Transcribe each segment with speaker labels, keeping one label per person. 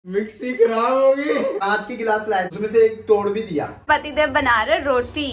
Speaker 1: Mixie खराब होगी। आज की गिलास लाए, उसमें से एक तोड़ भी दिया।
Speaker 2: पतिदेव बना रहे रोटी।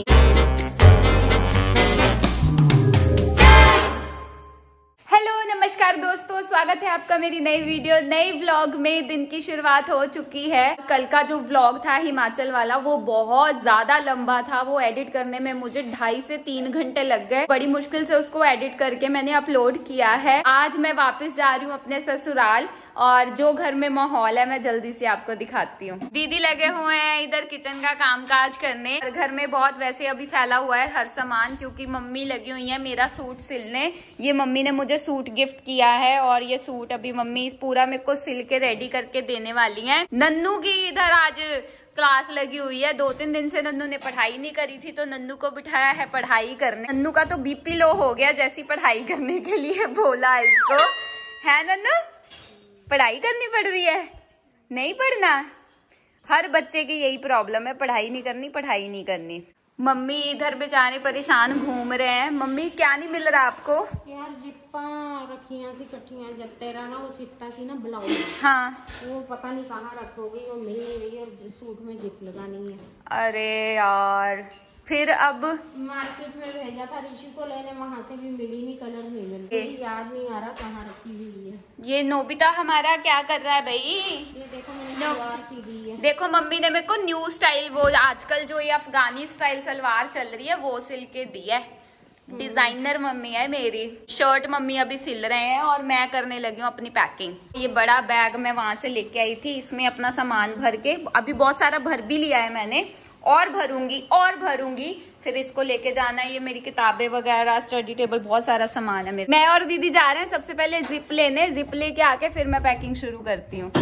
Speaker 2: हेलो नमस्कार दोस्तों, स्वागत है आपका मेरी नई वीडियो नई व्लॉग में। दिन की शुरुआत हो चुकी है। कल का जो व्लॉग था हिमाचल वाला वो बहुत ज्यादा लंबा था। वो एडिट करने में मुझे 2.5 से 3 घंटे लग गए। बड़ी मुश्किल से उसको एडिट करके मैंने अपलोड किया है। आज मैं वापस जा रही हूँ अपने ससुराल और जो घर में माहौल है मैं जल्दी से आपको दिखाती हूँ। दीदी लगे हुए हैं इधर किचन का कामकाज करने। घर में बहुत वैसे अभी फैला हुआ है हर सामान, क्योंकि मम्मी लगी हुई है मेरा सूट सिलने। ये मम्मी ने मुझे सूट गिफ्ट किया है और ये सूट अभी मम्मी पूरा मेरे को सिल के रेडी करके देने वाली है। नन्नू की इधर आज क्लास लगी हुई है। 2-3 दिन से नन्नू ने पढ़ाई नहीं करी थी तो नन्नू को बिठाया है पढ़ाई करने। नन्नू का तो बीपी लो हो गया जैसी पढ़ाई करने के लिए बोला इसको, है नन्नू? पढ़ाई करनी पड़ रही है, नहीं पढ़ना। हर बच्चे की यही प्रॉब्लम है, पढ़ाई नहीं करनी, पढ़ाई नहीं करनी। मम्मी इधर बेचारे परेशान घूम रहे हैं। मम्मी क्या नहीं मिल रहा आपको?
Speaker 3: यार जिप्पा रखियां सी कट्ठियां जत्ते रहा ना, वो सीता सी ना ब्लाउज,
Speaker 2: हाँ
Speaker 3: वो पता नहीं कहाँ रखोगी, वो मिल नहीं रही और सूट में जिप लगानी है।
Speaker 2: अरे यार फिर अब
Speaker 3: मार्केट में भेजा था ऋषि को लेने, वहाँ से भी मिली नहीं, कलर नहीं मिल रही, याद नहीं आ रहा कहाँ रखी हुई है।
Speaker 2: ये नोबिता हमारा क्या कर रहा है भाई?
Speaker 3: ये देखो मैंने सलवार सी दी है।
Speaker 2: देखो मम्मी ने मेरे को न्यू स्टाइल, वो आजकल जो ये अफगानी स्टाइल सलवार चल रही है वो सिल के दी है। डिजाइनर मम्मी है मेरी। शर्ट मम्मी अभी सिल रहे हैं और मैं करने लगी हूँ अपनी पैकिंग। ये बड़ा बैग मैं वहां से लेके आई थी, इसमें अपना सामान भर के, अभी बहुत सारा भर भी लिया है मैंने, और भरूंगी। फिर इसको लेके जाना है। ये मेरी किताबें वगैरह, स्टडी टेबल, बहुत सारा सामान है मेरे। मैं और दीदी जा रहे हैं सबसे पहले जिप लेने। जिप लेके आके फिर मैं पैकिंग शुरू करती हूँ।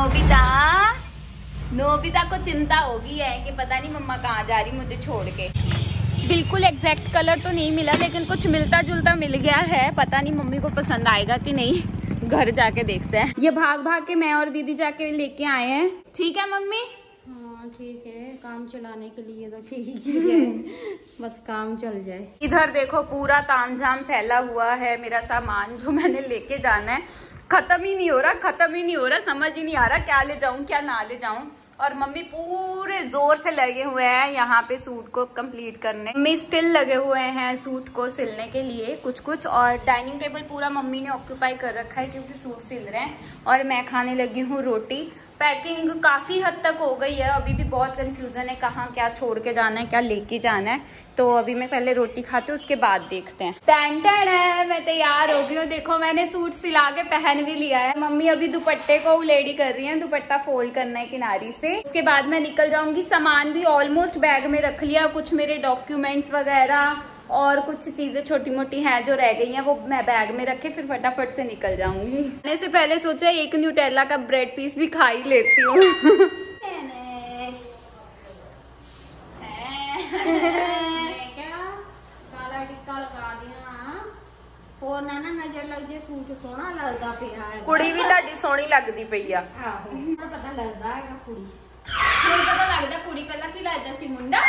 Speaker 2: नोबिता को चिंता होगी है कि पता नहीं मम्मा कहाँ जा रही मुझे छोड़ के। बिल्कुल एग्जैक्ट कलर तो नहीं मिला लेकिन कुछ मिलता जुलता मिल गया है। पता नहीं मम्मी को पसंद आएगा कि नहीं, घर जाके देखते हैं। ये भाग भाग के मैं और दीदी जाके लेके आए हैं। ठीक है मम्मी?
Speaker 3: हाँ ठीक है, काम चलाने के लिए तो ठीक है, बस काम चल जाए।
Speaker 2: इधर देखो पूरा तामझाम फैला हुआ है। मेरा सामान जो मैंने लेके जाना है खत्म ही नहीं हो रहा, समझ ही नहीं आ रहा क्या ले जाऊं क्या ना ले जाऊं। और मम्मी पूरे जोर से लगे हुए हैं यहाँ पे सूट को कंप्लीट करने। मम्मी स्टिल लगे हुए हैं सूट को सिलने के लिए कुछ। और डाइनिंग टेबल पूरा मम्मी ने ऑक्यूपाई कर रखा है क्योंकि सूट सिल रहे हैं। और मैं खाने लगी हूँ रोटी। पैकिंग काफी हद तक हो गई है, अभी भी बहुत कंफ्यूजन है कहाँ क्या छोड़ के जाना है क्या लेके जाना है। तो अभी मैं पहले रोटी खाती हूँ, उसके बाद देखते हैं। टैन है, मैं तैयार हो गई हूँ। देखो मैंने सूट सिला के पहन भी लिया है। मम्मी अभी दुपट्टे को उलेडी कर रही है, दुपट्टा फोल्ड करना है किनारी से। उसके बाद मैं निकल जाऊंगी। सामान भी ऑलमोस्ट बैग में रख लिया, कुछ मेरे डॉक्यूमेंट्स वगैरह और कुछ चीजें छोटी मोटी हैं जो रह गई हैं वो मैं बैग में रखे फिर फटाफट से निकल जाऊंगी। आने से पहले सोचा एक न्यूटेला का ब्रेड पीस भी खा ही लेती हूँ।
Speaker 3: काला टिक्का लगा दिया और ना नजर लग जाए, सूट सोहना लगता पिया है।
Speaker 2: कुड़ी भी ताड़ी सोहनी लगती पई आ।
Speaker 3: पता लगता है कुड़ी,
Speaker 2: पता लगता कुड़ी पहला की लगता सी मुंडा।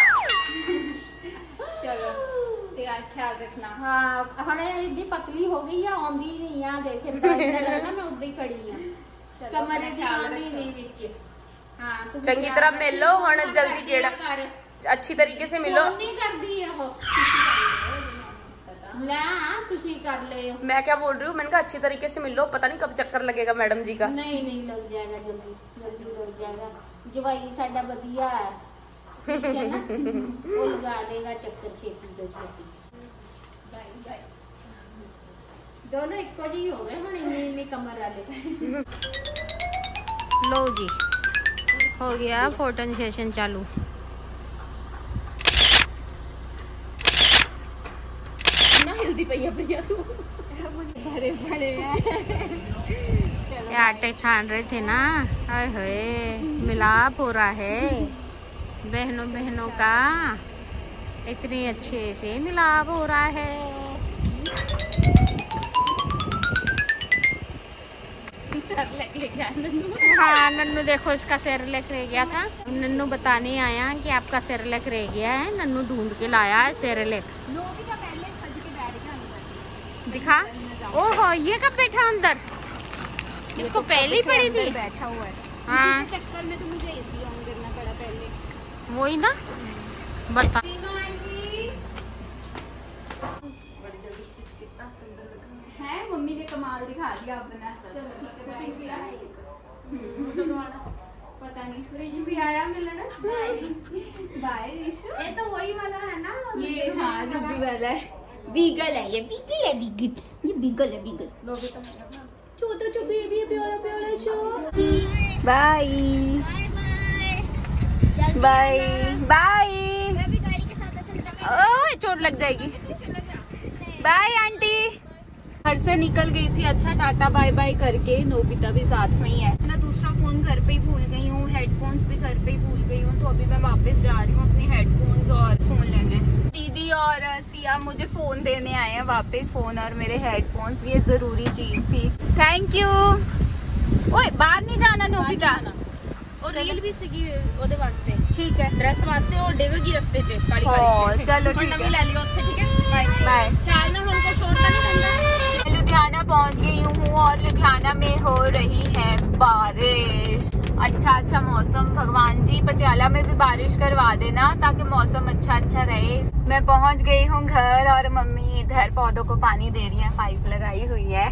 Speaker 2: चलो ख्याल रखना।
Speaker 3: हाँ हने इतनी पतली हो गई है, आंधी नहीं आ देख ना मैं उद्दी खड़ी हां, कमरे की आंधी नहीं विच। हां
Speaker 4: चंगी तरह मिल लो हुन, जल्दी जेड़ा अच्छी तरीके से मिलो।
Speaker 3: नहीं करदी है वो ला तुसी कर ले।
Speaker 4: मैं क्या बोल रही हूँ, मैंने कहा अच्छी तरीके से मिलो, पता नहीं कब चक्कर लगेगा मैडम जी का।
Speaker 3: नहीं लग जाएगा, जल्दी लग जाएगा। जवाई साडा बढ़िया है, ठीक है ना, वो लगा देगा चक्कर छेती तो छेती। दोनों इको जी हो गए हुन, इन्नी कमर वाले। लो जी हो गया फोटो सेशन चालू। ना हिलदी पई है भैया तू, भरे पड़े हैं। आटे छान रहे थे ना, हाय हाय मिलाप हो रहा है बहनों का, इतने अच्छे से मिलाप हो रहा है। हाँ नन्नू देखो इसका सेरेलैक रह गया था। नन्नू बताने आया कि आपका सेरेलैक रह गया है। नन्नू ढूंढ के लाया है सेरेलैक। दिखा, ओहो ये कब बैठा अंदर? इसको पहले ही पड़ी थी।
Speaker 2: बैठा हुआ है।
Speaker 3: हाँ
Speaker 2: चक्कर में तो मुझे एसी ऑन करना पड़ा पहले।
Speaker 3: वही ना बता।
Speaker 2: है मम्मी ने कमाल दिखा दिया अपना। चलो ठीक है पता नहीं
Speaker 4: रिश भी आया मिलने।
Speaker 2: बाय रिशु।
Speaker 4: ये तो वही वाला है ना,
Speaker 2: ये हाँ रूबी वाला है, बीगल है, ये बीगल है, बीगल, ये बीगल है, बीगल। छोटा चो बेबी प्यारा प्यारा शो। Bye bye bye. ओह चोट लग जाएगी। Bye aunty. घर से निकल गई थी, अच्छा टाटा बाय बाय करके। नोबिता भी साथ में ही है ना। दूसरा फोन घर पे ही भूल गई हूँ, हेडफोन्स भी घर पे ही भूल गई हूँ, तो अभी मैं वापस जा रही हूँ अपने हेडफोन्स और फोन लेने। दीदी और सिया मुझे फोन देने आए हैं वापस, फोन और मेरे हेडफोन्स। ये जरूरी चीज थी। Thank you. ओए बाहर नहीं जाना नोबिता।
Speaker 4: और रील भी सीगी ओदे वास्ते,
Speaker 2: ठीक है,
Speaker 4: ड्रेस वास्ते और डेगेगी रस्ते च काली काली।
Speaker 2: चलो ठीक
Speaker 4: नवी
Speaker 2: है,
Speaker 4: ले लियो ओथे। ठीक है बाय
Speaker 2: बाय।
Speaker 4: ख्याल ना हमको छोड़ता नहीं बंदा।
Speaker 2: लुधियाना पहुंच गई हूँ और लुधियाना में हो रही है बारिश। अच्छा मौसम। भगवान जी पटियाला में भी बारिश करवा देना ताकि मौसम अच्छा रहे। मैं पहुंच गई हूँ घर और मम्मी इधर पौधों को पानी दे रही है, पाइप लगाई हुई है।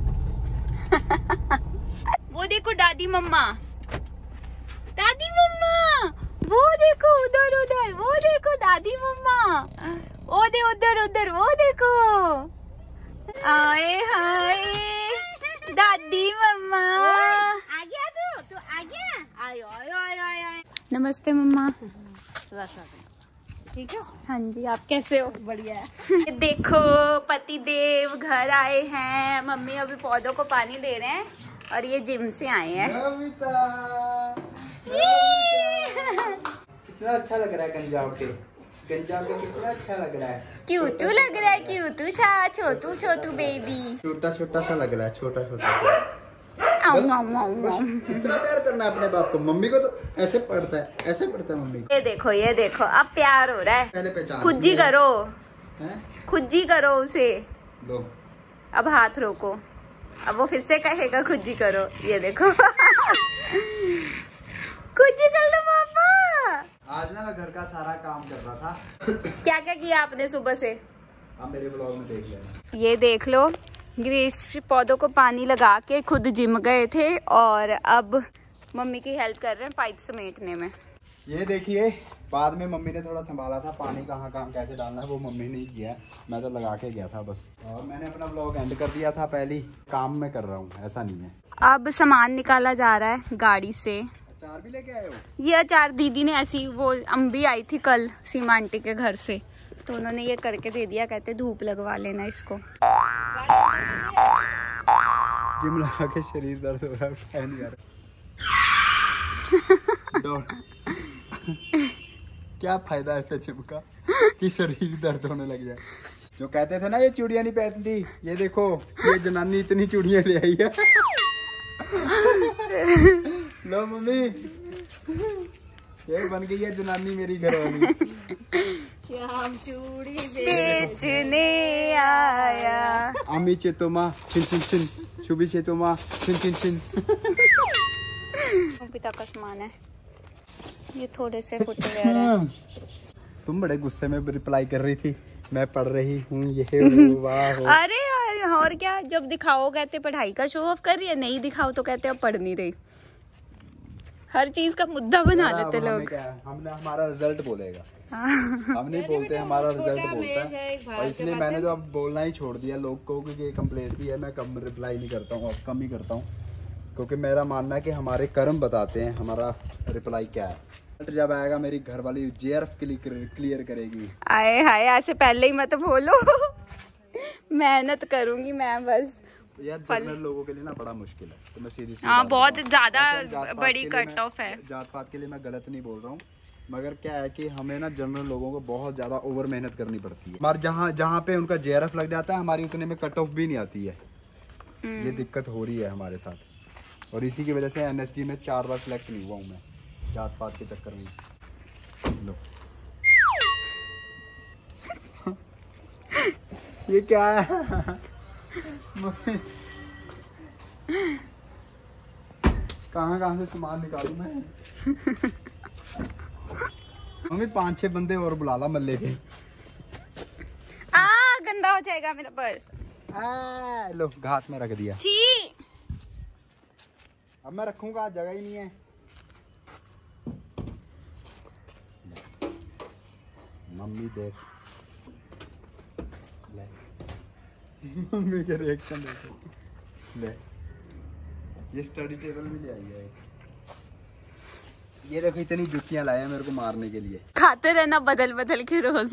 Speaker 2: वो देखो दादी मम्मा, दादी मम्मा, वो देखो उधर उधर, वो देखो दादी मम्मा, ओ दे उधर उधर, वो देखो। आए हाय दादी मम्मा।
Speaker 4: आ गया तू आ गया। आयो आयो आयो आयो।
Speaker 2: नमस्ते मम्मा।
Speaker 4: ठीक है।
Speaker 2: हाँ जी, आप कैसे हो?
Speaker 4: बढ़िया है।
Speaker 2: ये देखो पति देव घर आए हैं। मम्मी अभी पौधों को पानी दे रहे हैं और ये जिम से आए हैं।
Speaker 1: कितना अच्छा लग रहा है गंजाव के कितना अच्छा लग रहा है।
Speaker 2: क्यूटू लग रहा है, क्यूटू छोटू छोटू बेबी।
Speaker 1: छोटा छोटा सा लग रहा है, छोटा छोटा। इतना प्यार करना है अपने बाप को। मम्मी को तो ऐसे पड़ता है मम्मी को।
Speaker 2: ये देखो अब प्यार हो रहा है।
Speaker 1: पहले पहचान
Speaker 2: खुजी करो,
Speaker 1: हैं?
Speaker 2: खुजी करो उसे।
Speaker 1: लो
Speaker 2: अब हाथ रोको, अब वो फिर से कहेगा खुजी करो। ये देखो खुजी कर लो पापा।
Speaker 1: आज ना मैं घर का सारा काम कर रहा था।
Speaker 2: क्या क्या किया आपने सुबह से?
Speaker 1: आप मेरे ब्लॉग में देख लेना।
Speaker 2: ये देख लो, ग्रीस पौधों को पानी लगा के खुद जिम गए थे और अब मम्मी की हेल्प कर रहे हैं पाइप समेटने में।
Speaker 1: ये देखिए, बाद में मम्मी ने थोड़ा संभाला था, पानी कहाँ कैसे डालना है वो मम्मी ने ही किया, मैं तो लगा के गया था बस। और मैंने अपना ब्लॉग एंड कर दिया था पहले ही। काम में कर रहा हूँ, ऐसा नहीं है।
Speaker 2: अब सामान निकाला जा रहा है गाड़ी से।
Speaker 1: अचार भी लेके आए हो?
Speaker 2: ये अचार दीदी ने ऐसी, वो अम्बी आई थी कल सीमा आंटी के घर से, तो उन्होंने ये करके दे दिया, कहते धूप लगवा लेना इसको।
Speaker 1: जिम लगा के शरीर दर्द हो रहा है, नहीं यार। क्या फायदा ऐसे जिम का कि शरीर दर्द होने लग जाए। जो कहते थे ना ये चूड़ियां नहीं पहनती, ये देखो ये जनानी इतनी चूड़ियां ले आई है। लो मम्मी, ये बन गई है जनानी मेरी घरवाली।
Speaker 4: श्याम चूड़ी
Speaker 2: बेचने आया।
Speaker 1: आमी चेतोमा छिन छिन छिन, शुभी चेतोमा छिन छिन छिन।
Speaker 2: पिता का सामान है ये, थोड़े से फुटवेयर है।
Speaker 1: तुम बड़े गुस्से में रिप्लाई कर रही थी, मैं पढ़ रही हूँ ये वाह।
Speaker 2: अरे और क्या, जब दिखाओ कहते पढ़ाई का शो ऑफ कर रही है, नहीं दिखाओ तो कहते अब पढ़ नहीं रही। हर चीज का मुद्दा बना लेते लोग।
Speaker 1: हमने हमारा रिजल्ट बोलेगा, हम नहीं बोलते, हमारा रिजल्ट बोलता है। और इसलिए मैंने तो अब बोलना ही छोड़ दिया लोग को, क्योंकि ये कंप्लेंट भी है, मैं कम रिप्लाई नहीं करता हूँ, अब कम ही करता हूँ, क्योंकि मेरा मानना है कि हमारे कर्म बताते हैं हमारा रिप्लाई क्या है। जब आएगा मेरी घर वाली JRF क्लियर करेगी।
Speaker 2: आए हाय, ऐसे पहले ही मत बोलो। मेहनत करूंगी मैं बस।
Speaker 1: यार जनरल लोगों के लिए ना बड़ा मुश्किल है, तो मैं सीधी
Speaker 2: हाँ बहुत ज्यादा बड़ी कट ऑफ है।
Speaker 1: जात पात के लिए मैं गलत नहीं बोल रहा हूँ, मगर क्या है कि हमें ना जनरल लोगों को बहुत ज्यादा ओवर मेहनत करनी पड़ती है। हमारे जहाँ पे उनका JRF लग जाता है, हमारी उतने में कट ऑफ भी नहीं आती है। ये दिक्कत हो रही है हमारे साथ, और इसी की वजह से NSD में 4 बार सेलेक्ट नहीं हुआ हूँ मैं, जात पात के चक्कर में। लो ये क्या है? कहाँ से सामान निकालूं मैं। मम्मी 5-6 बंदे और बुला ला मल्ले के।
Speaker 2: गंदा हो जाएगा मेरा पर्स।
Speaker 1: लो घास में रख दिया।
Speaker 2: छी।
Speaker 1: अब मैं रखूंगा, जगह ही नहीं है। मम्मी देख, मम्मी का रिएक्शन देखो। ले ये स्टडी टेबल भी ले आई है। ये देखो इतनी जुतियां लाए हैं मेरे को मारने के लिए।
Speaker 2: खाते रहना बदल बदल के रोज।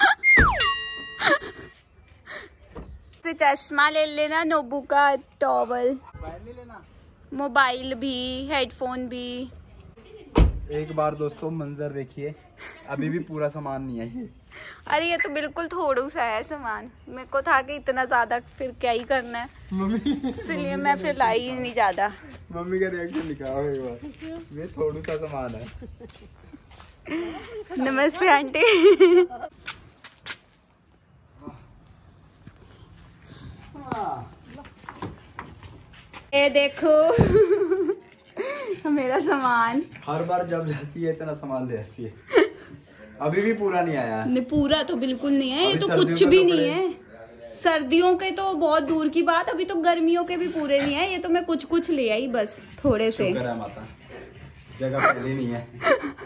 Speaker 2: तो चश्मा ले लेना, नोबू का टॉवल,
Speaker 1: मोबाइल नहीं लेना,
Speaker 2: मोबाइल भी, हेडफोन भी।
Speaker 1: एक बार दोस्तों मंजर देखिए, अभी भी पूरा सामान नहीं है ये।
Speaker 2: अरे ये तो बिल्कुल थोड़ा सा है सामान। मेरे को था कि इतना ज्यादा फिर क्या ही करना है, इसलिए मैं फिर लाई ही नहीं ज्यादा।
Speaker 1: मम्मी का रिएक्शन दिखाओ एक बार। ये थोड़ा सा सामान है।
Speaker 2: नमस्ते आंटी। ये देखो मेरा सामान।
Speaker 1: हर बार जब जाती है इतना सामान ले आती है। अभी भी पूरा नहीं आया।
Speaker 2: नहीं, पूरा तो बिल्कुल नहीं है। ये तो
Speaker 1: सर्दियों
Speaker 2: कुछ
Speaker 1: का
Speaker 2: भी
Speaker 1: तो
Speaker 2: नहीं है। सर्दियों के तो बहुत दूर की बात, अभी तो गर्मियों के भी पूरे नहीं है। ये तो मैं कुछ कुछ ले आई बस, थोड़े से।
Speaker 1: शुक्र है माता, जगह पहले नहीं है।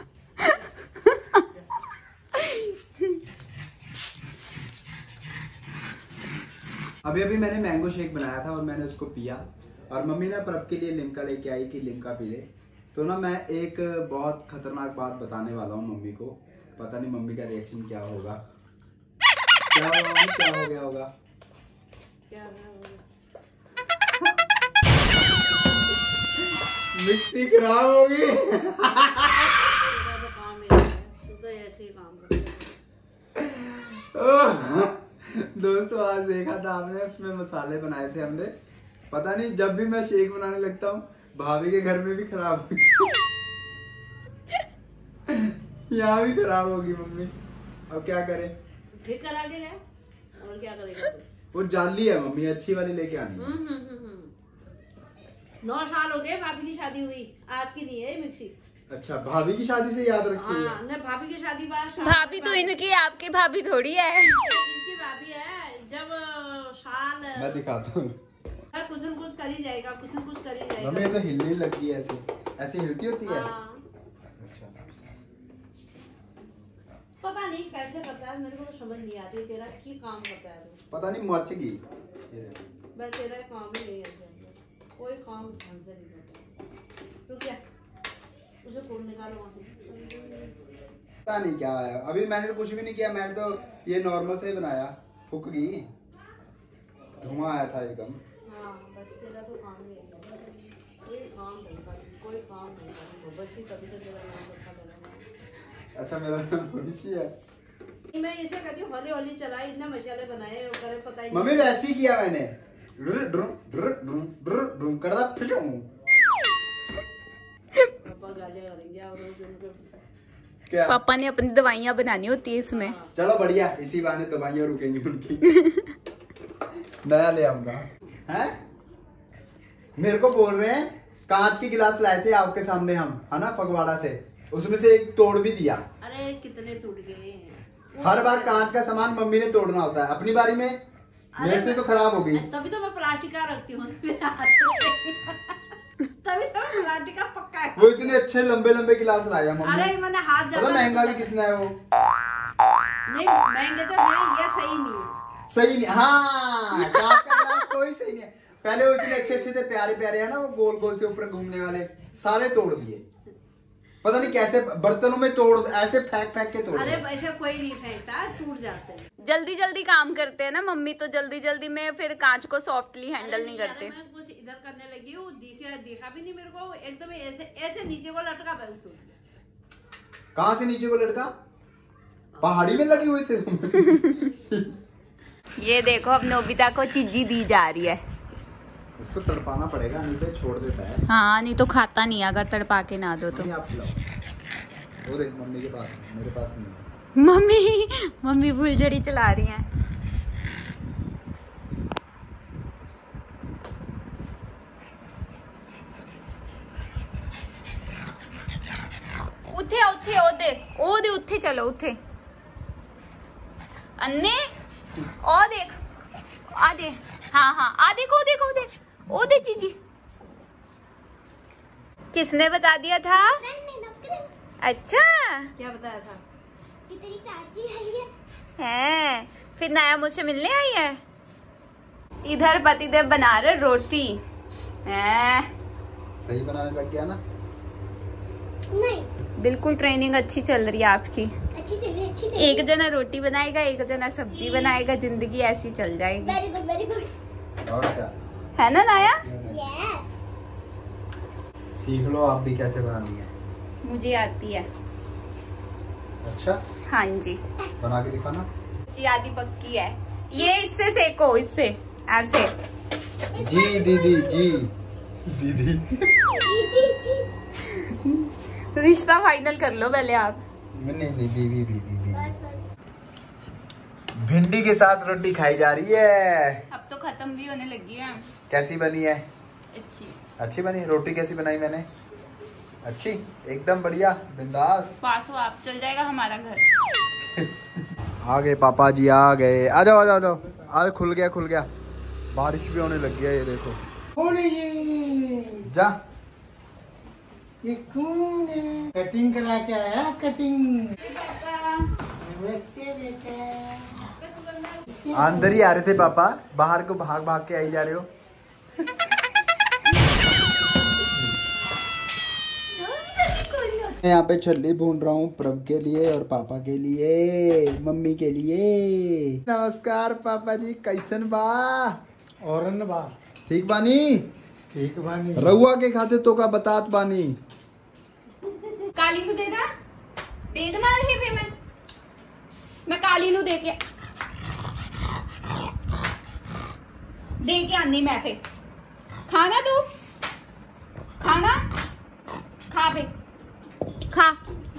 Speaker 1: अभी अभी मैंने मैंगो शेक बनाया था और मैंने उसको पिया, और मम्मी ने प्रभ के लिए लिम्का लेके आई कि लिम्का पी ले। तो ना मैं एक बहुत खतरनाक बात बताने वाला हूँ मम्मी को। पता नहीं मम्मी का रिएक्शन क्या होगा। क्या होगा मम्मी, क्या हो गया होगा? मिक्सी खराब होगी। दोस्तों आज देखा था आपने, उसमें मसाले बनाए थे हमने। पता नहीं जब भी मैं शेक बनाने लगता हूँ भाभी के घर में भी खराब होगी। यहाँ भी खराब होगी मम्मी। अब क्या करें?
Speaker 3: ठीक करा के है, और क्या करेगा?
Speaker 1: वो जाली है मम्मी, अच्छी वाली लेके आनी है।
Speaker 3: 9 साल हो गए भाभी की शादी हुई, आज की नहीं है ये मिक्सी।
Speaker 1: अच्छा, भाभी की शादी से याद रखी है?
Speaker 3: हाँ, नहीं भाभी की शादी बाद।
Speaker 2: भाभी तो इनकी, आपकी भाभी थोड़ी है।
Speaker 3: इसकी भाभी है। जब साल
Speaker 1: मैं दिखाता हूँ।
Speaker 3: कुछ न कुछ कर ही जाएगा, कुछ न कुछ कर ही जाएगा।
Speaker 1: मम्मी ये तो हिलने लगी है, ऐसे ऐसे हिलती होती है।
Speaker 3: हाँ।
Speaker 1: अच्छा,
Speaker 3: पता नहीं कैसे पता है, मेरे को तो समझ नहीं आती। तेरा की काम पता है तू?
Speaker 1: पता नहीं मच गई।
Speaker 3: मैं तेरा काम ही नहीं है, कोई काम ढंग से नहीं करता। रुक जा, उसे फोन निकालो वहाँ से।
Speaker 1: पता नहीं क्या है, अभी मैंने तो कुछ भी नहीं किया। मैंने तो ये नॉर्मल से बनाया, फूक गई, धुआं आया था एकदम।
Speaker 3: हाँ बस तेरा तो काम ही है, कोई काम नहीं कर, कोई काम नहीं कर, बस ही कभी तो तेरा नाम रखा था।
Speaker 1: अच्छा मेरा नाम मनीषी है।
Speaker 3: मैं इसे कहती हूँ हौली हौली चला, इतने मसाले बनाए और करे पता ही नहीं।
Speaker 1: मम्मी वैसे ही किया मैंने, करदा फिटूं।
Speaker 3: पापा गालियाँ करेंगे और उनको
Speaker 1: क्या?
Speaker 2: पापा ने अपनी दवाइयाँ बनानी होती है इसमें।
Speaker 1: चलो बढ़िया, इसी बहाने दवाइयाँ रुकेंगी उनकी। नया ले आऊंगा। हैं? मेरे को बोल रहे हैं कांच के गिलास लाए थे आपके सामने हम, है ना, फगवाड़ा से, उसमें से एक तोड़ भी दिया।
Speaker 3: अरे कितने टूट गए।
Speaker 1: हर बार कांच का सामान मम्मी ने तोड़ना होता है, अपनी बारी में मेरे से तो खराब हो गई।
Speaker 3: तभी तो मैं प्लास्टिक का रखती हूँ। तभी तो मैं प्लास्टिक का पक्का है।
Speaker 1: वो इतने अच्छे लंबे लंबे गिलास लाया मम्मी।
Speaker 3: अरे मैंने हाथ ज्यादा
Speaker 1: महंगा भी कितना है वो?
Speaker 3: नहीं महंगे तो नहीं, ये सही नहीं है।
Speaker 1: सही नहीं, हाँ कांच का गिलास कोई सही नहीं है। पहले वो इतने अच्छे अच्छे थे, प्यारे प्यारे है ना, वो गोल गोल से ऊपर घूमने वाले, सारे तोड़ दिए। पता नहीं कैसे बर्तनों में तोड़, ऐसे फेंक फेंक के तोड़।
Speaker 3: अरे वैसे कोई नहीं फेंकता, टूट जाते हैं।
Speaker 2: जल्दी जल्दी काम करते हैं ना मम्मी, तो जल्दी जल्दी में फिर कांच को सॉफ्टली हैंडल नहीं करते।
Speaker 3: मैं कुछ इधर करने लगी हूँ, देखा भी नहीं मेरे को, एकदम ऐसे ऐसे नीचे को लटका बैठ तू।
Speaker 1: कहाँ से नीचे को लटका? पहाड़ी में लगी हुई थे।
Speaker 2: ये देखो अब नोबिता को चीजी दी जा रही है।
Speaker 1: इसको तड़पाना पड़ेगा, नहीं तो छोड़ देता है।
Speaker 2: हाँ नहीं तो खाता नहीं अगर तड़पा के ना दो तो।
Speaker 1: आप खिलाओ। वो देख मम्मी के पास, मेरे पास नहीं है।
Speaker 2: मम्मी फुलझड़ी चला रही हैं। ਉੱਥੇ ਉਹਦੇ ਉੱਥੇ ਚਲੋ ਉੱਥੇ अन्ने ओ देख आ दे हाँ हाँ आ देखो देखो देख ओ दे चीजी किसने बता दिया था? अच्छा
Speaker 3: क्या बताया था
Speaker 5: कि तेरी चाची आई
Speaker 2: है फिर नया मुझसे मिलने आई है। इधर पतिदेव बना रहे रोटी है।
Speaker 1: सही बनाने लग गया ना?
Speaker 5: नहीं,
Speaker 2: बिल्कुल ट्रेनिंग अच्छी चल रही है आपकी।
Speaker 5: अच्छी चल रही, अच्छी चल रही।
Speaker 2: एक जना रोटी बनाएगा, एक जना सब्जी बनाएगा, जिंदगी ऐसी चल जाएगी।
Speaker 5: Very good very good.
Speaker 1: और क्या
Speaker 2: है ना नाया?
Speaker 5: यस।
Speaker 1: सीख लो आप भी कैसे बनानी है।
Speaker 2: मुझे आती है।
Speaker 1: अच्छा
Speaker 2: हाँ जी
Speaker 1: बना के दिखाना।
Speaker 2: जी आधी पक्की है ये। इससे सेको, इससे ऐसे।
Speaker 1: जी दीदी जी दीदी
Speaker 5: दीदी जी।
Speaker 2: रिश्ता फाइनल कर लो पहले आप।
Speaker 1: नहीं बीवी बीवी। भिंडी के साथ रोटी खाई जा रही है।
Speaker 2: अब तो खत्म भी होने लगी है।
Speaker 1: कैसी बनी है?
Speaker 2: अच्छी।
Speaker 1: अच्छी बनी। रोटी कैसी बनाई मैंने? अच्छी एकदम बढ़िया बिंदास।
Speaker 2: पास हो आप, चल जाएगा हमारा घर।
Speaker 1: आ गए पापा जी आ गए। आ जाओ आ जाओ आ जाओ। अरे खुल गया बारिश भी होने लग गया। ये देखो जा
Speaker 6: ये कौन है? कटिंग करा के आया कटिंग।
Speaker 1: अंदर ही आ रहे थे पापा, बाहर को भाग भाग के आई जा रहे हो। मैं यहाँ पे छल्ली भून रहा हूँ प्रभ के लिए और पापा के लिए, मम्मी के लिए। नमस्कार पापा जी, कैसन बा?
Speaker 6: और बा
Speaker 1: ठीक बानी?
Speaker 6: ठीक बानी।
Speaker 1: रउआ के खाते तो का बतात बानी।
Speaker 2: काली को देगा दे दे मार है। फिर मैं काली नु दे के आनी। मैं फिर खाना तू खाना खा पे खा।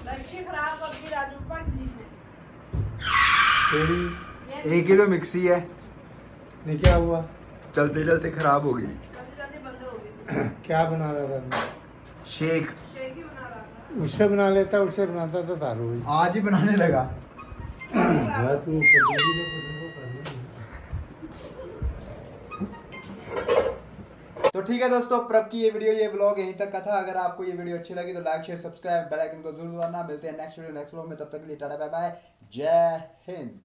Speaker 1: एक ही तो मिक्सी है।
Speaker 6: नहीं क्या हुआ?
Speaker 1: चलते चलते खराब हो गई।
Speaker 6: क्या बना रहा था?
Speaker 1: शेक।
Speaker 6: उससे बना लेता, उससे बनाता तो दारू हुई।
Speaker 1: आज ही बनाने लगा। तो ठीक है दोस्तों, प्रभ की ये वीडियो, ये व्लॉग यहीं तक का था। अगर आपको ये वीडियो अच्छी लगी तो like share subscribe bell icon को जरूर दबाना। मिलते हैं नेक्स्ट वीडियो नेक्स्ट व्लॉग में, तब तक के लिए टाटा बाय बाय, जय हिंद।